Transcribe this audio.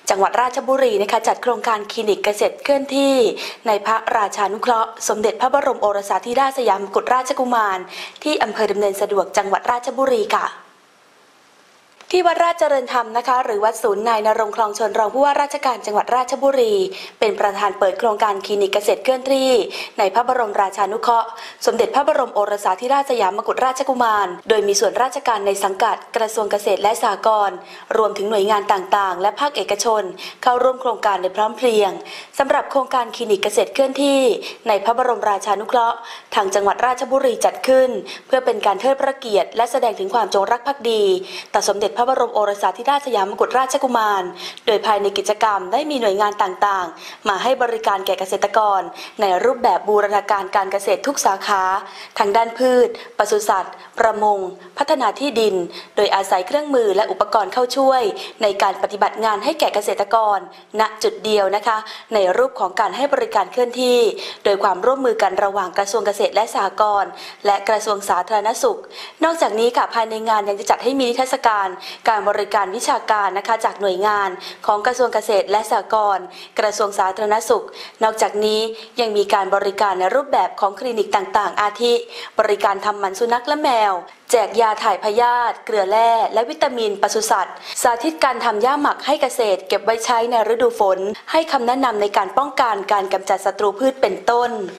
จังหวัดราชบุรีนะคะจัดโครงการคลินิกเกษตรเคลื่อนที่ในพระราชานุเคราะห์สมเด็จพระบรมโอรสาธิราชสยามกุฎราชกุมารที่อำเภอดำเนินสะดวกจังหวัดราชบุรีค่ะที่วัดราชเจริญธรรมนะคะหรือวัดศูนย์นายณรงค์คลองชลรองผู้ว่าราชการจังหวัดราชบุรีเป็นประธานเปิดโครงการคลินิกเกษตรเคลื่อนที่ในพระบรมราชานุเคราะห์สมเด็จพระบรมโอรสาธิราชสยามกุฎราชกุมารโดยมีส่วนราชการในสังกัดกระทรวงเกษตรและสหกรณ์รวมถึงหน่วยงานต่างๆและภาคเอกชนเข้าร่วมโครงการโดยพร้อมเพรียงสำหรับโครงการคลินิกเกษตรเคลื่อนที่ในพระบรมราชานุเคราะห์ทางจังหวัดราชบุรีจัดขึ้นเพื่อเป็นการเทิดพระเกียรติและแสดงถึงความจงรักภักดีต่อสมเด็จพระบรมโอรสาธิราชสยามกุฎราชกุมารโดยภายในกิจกรรมได้มีหน่วยงานต่างๆมาให้บริการแก่เกษตรกรในรูปแบบบูรณาการการเกษตรทุกสาขาทางด้านพืชปศุสัตว์ประมงพัฒนาที่ดินโดยอาศัยเครื่องมือและอุปกรณ์เข้าช่วยในการปฏิบัติงานให้แก่เกษตรกรณจุดเดียวนะคะในรูปของการให้บริการเคลื่อนที่โดยความร่วมมือกันระหว่างกระทรวงเกษตรและสหกรณ์และกระทรวงสาธารณสุขนอกจากนี้ค่ะภายในงานยังจะจัดให้มีนิทรรศการการบริการวิชาการนะคะจากหน่วยงานของกระทรวงเกษตรและสหกรณ์กระทรวงสาธารณสุขนอกจากนี้ยังมีการบริการในรูปแบบของคลินิกต่างๆอาทิบริการทำหมันสุนัขและแมวแจกยาถ่ายพยาธิเกลือแร่และวิตามินปศุสัตว์สาธิตการทำหญ้าหมักให้เกษตรเก็บไว้ใช้ในฤดูฝนให้คำแนะนำในการป้องกันการกำจัดศัตรูพืชเป็นต้น